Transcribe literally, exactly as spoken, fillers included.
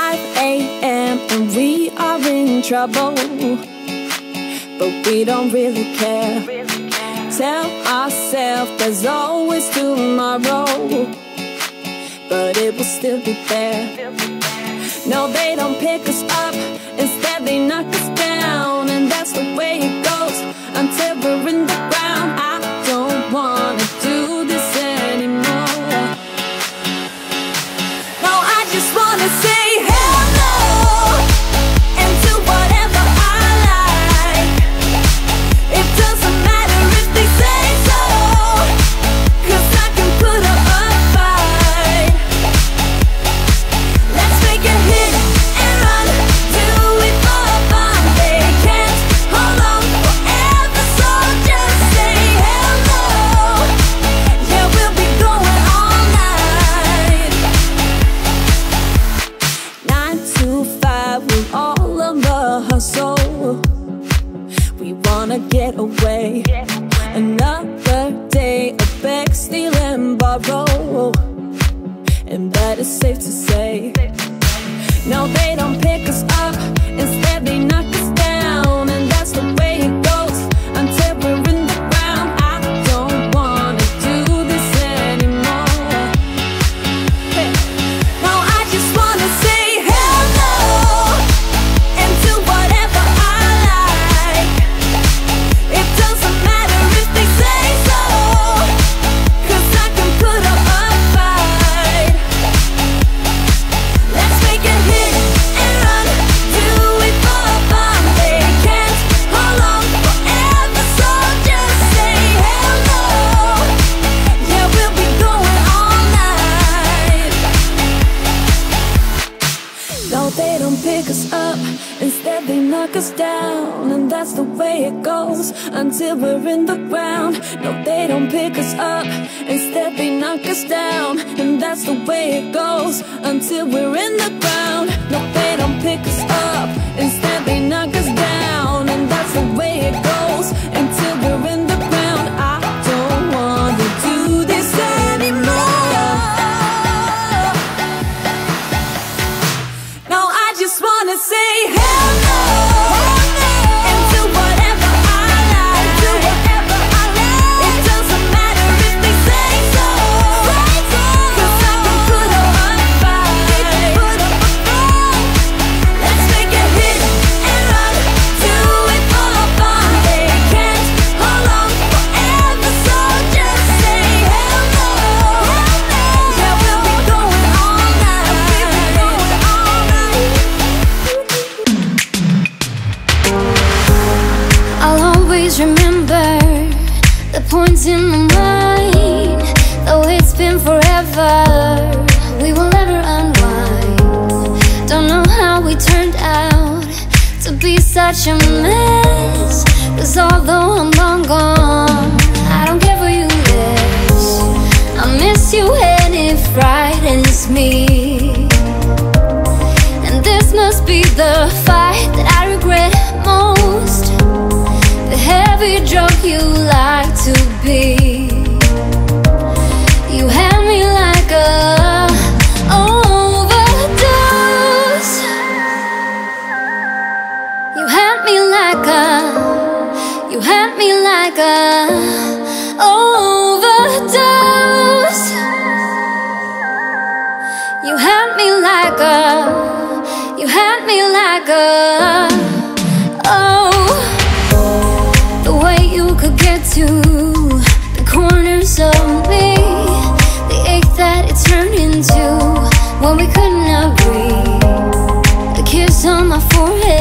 five A M and we are in trouble, but we don't really care. Tell ourselves there's always tomorrow, but it will still be there. No, they don't pick us up, instead they knock us down, and that's the way it goes until we're in the ground. I don't wanna do this anymore. No, I just wanna say hello and do whatever I like. It doesn't matter if they say so, 'cause I can put up a fight. Let's make a hit and run, do it for fun. They can't hold on forever, so just say hello. Yeah, we'll be going all night. Nine to five with all of the hustle, we wanna get away. Another day of beg, steal and borrow, and that is safe to say. No, they don't pick us up, instead they knock us down, and that's the way it goes until we're in the ground. I don't wanna do this anymore. Hey. No, I just wanna say hello and do whatever I like. It doesn't matter if they say so, 'cause I can put up a fight. Let's make a hit and run, do it for fun. They can't hold on forever, so just say hello. Yeah, we'll be going all night. No, they don't pick us up, instead they knock us down, and that's the way it goes until we're in the ground. No, they don't pick us up, instead they knock us down, and that's the way it goes until we're in the ground. No, they don't pick us up, instead they knock us down, and that's the way it goes until we're in the ground. I don't wanna do this anymore. No, I just wanna say hello and do whatever I like. Do whatever I like. It doesn't matter if they say so, 'cause I can put up a fight. Let's make a hit and run, do it for fun. They can't hold on forever, so just say hello. Yeah, we'll be going all night. I'll always remember the points in my mind, though it's been forever, we will never unwind. Don't know how we turned out to be such a mess, 'cause although I'm long gone, I don't care for you less. I miss you and it frightens me, and this must be the fight that I regret most, the heavy drug you like to be. You had me like a overdose. You had me like a, you had me like a overdose. You had me like a, you had me like a, oh, the way you could get to the corners of me, the ache that it turned into when we couldn't agree. A kiss on my forehead,